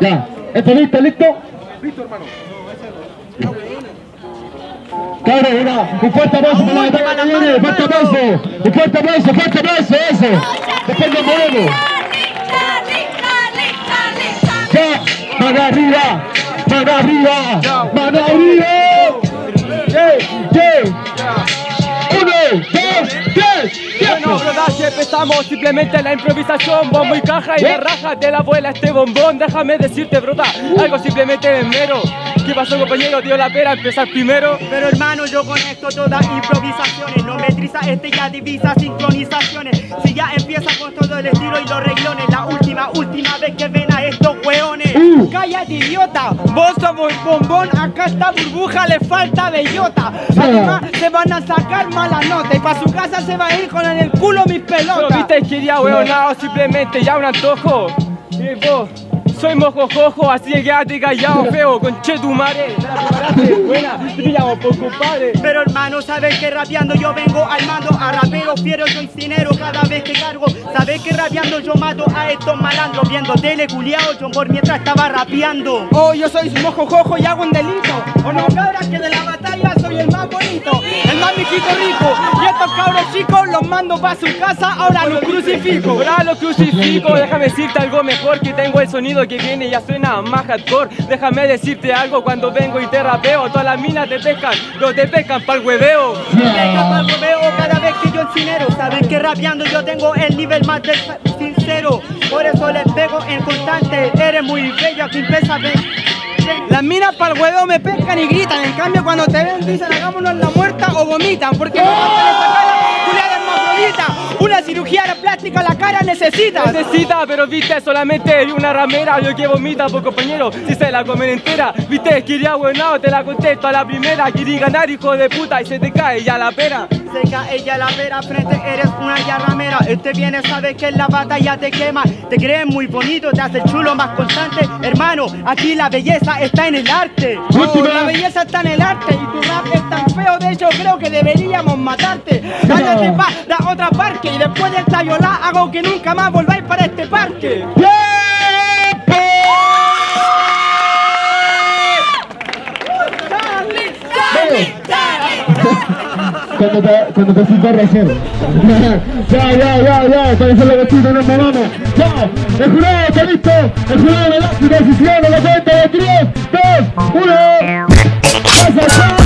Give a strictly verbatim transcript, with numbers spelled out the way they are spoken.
Ya. ¿Esto listo, listo? Listo, hermano. Claro, una, un fuerte aplauso para la batalla que viene, fuerte aplauso, un fuerte aplauso, fuerte aplauso, eso. Después nos movemos. Ya, mano arriba, mano arriba, mano arriba. Yeah, yeah. Uno, dos, tres. Bueno, brodaje, empezamos simplemente la improvisación. Bombo y caja y la raja de la abuela este bombón. Déjame decirte, broda, algo simplemente de mero. ¿Qué pasó, compañero? Dio la pera empezar primero. Pero hermano, yo conecto todas improvisaciones. No me triza este ya divisa sincronizaciones. Si ya empieza con todo el estilo y los reglones. La última, última vez que ven a estos hueones. Uh. Cállate, idiota. Vos somos bombón, acá esta burbuja le falta bellota. Además, se van a sacar mala nota. Y pa' su casa se va a ir con en el culo mis pelotas. Pero viste que iría hueonado, simplemente ya un antojo. Y vos, soy mojojojo, así que quédate callado, feo, conchetumare. ¿Te la preparaste? Buena, te pillamos por compadre. Pero hermano, sabes que rapeando yo vengo al mando. A rapero fiero yo incinero cada vez que cargo. Sabes que rapeando yo mato a estos malandros. Viendo tele culiao yo por mientras estaba rapeando. Oh, yo soy mojojojo y hago un delito. O no, cabras, que de la batalla soy el más bonito, el más mijito rico. Y estos cabros chicos los mando pa' su casa, ahora los crucifico. Ahora los crucifico, déjame decirte algo mejor, que tengo el sonido que viene ya suena más hardcore. Déjame decirte algo, cuando vengo y te rapeo, todas las minas te pescan, no te pescan pa'l hueveo. Te pescan pa'l hueveo cada vez que yo encinero. Saben que rapeando yo tengo el nivel más del sincero. Por eso les pego en constante. Eres muy bello, aquí empieza a ver. Las minas para el huevo me pescan y gritan. En cambio cuando te ven dicen hagámonos la muerta o vomitan. Porque no van esa cara culiada hermafrodita. Una cirugía plástica la cara necesita. Necesita, pero viste, solamente una ramera. Yo que vomita, pues compañero, si se la comen entera. Viste, que iría buenado, te la contesto a la primera. Querí ganar, hijo de puta, y se te cae ya la pera. Se cae ya la pera, frente eres una ya ramera. Este viene, sabe que en la batalla te quema. Te crees muy bonito, te hace chulo más constante. Hermano, aquí la belleza está en el arte. Oh, la belleza está en el arte y tu rap es tan feo, de hecho creo que deberíamos matarte. Cállate pa' la otra parque y después de esta viola hago que nunca más volváis para este parque. Cuando te, cuando te sientas recién. Ya, ya, ya, ya, para eso lo vestido no me vamos. Ya, el jurado está listo. El jurado le da su decisión a la cuenta de tres, dos, uno. ¡Pasa,